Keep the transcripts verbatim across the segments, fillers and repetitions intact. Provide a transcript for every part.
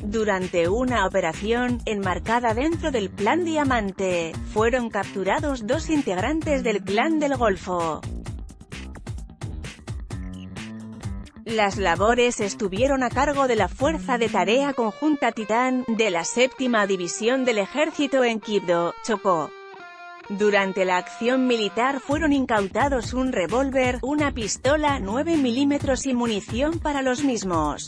Durante una operación, enmarcada dentro del Plan Diamante, fueron capturados dos integrantes del Clan del Golfo. Las labores estuvieron a cargo de la Fuerza de Tarea Conjunta Titán, de la séptima División del Ejército en Quibdó, Chocó. Durante la acción militar fueron incautados un revólver, una pistola nueve milímetros y munición para los mismos.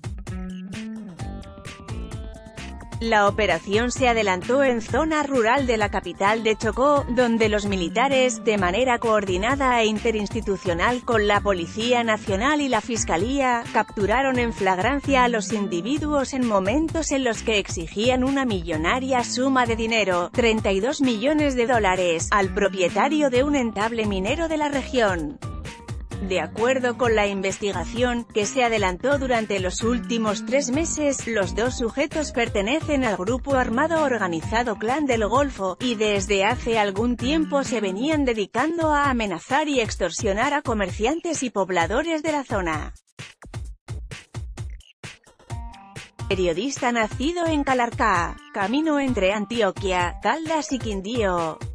La operación se adelantó en zona rural de la capital de Chocó, donde los militares, de manera coordinada e interinstitucional con la Policía Nacional y la Fiscalía, capturaron en flagrancia a los individuos en momentos en los que exigían una millonaria suma de dinero, treinta y dos millones de dólares, al propietario de un rentable minero de la región. De acuerdo con la investigación, que se adelantó durante los últimos tres meses, los dos sujetos pertenecen al grupo armado organizado Clan del Golfo, y desde hace algún tiempo se venían dedicando a amenazar y extorsionar a comerciantes y pobladores de la zona. Periodista nacido en Calarcá, camino entre Antioquia, Caldas y Quindío.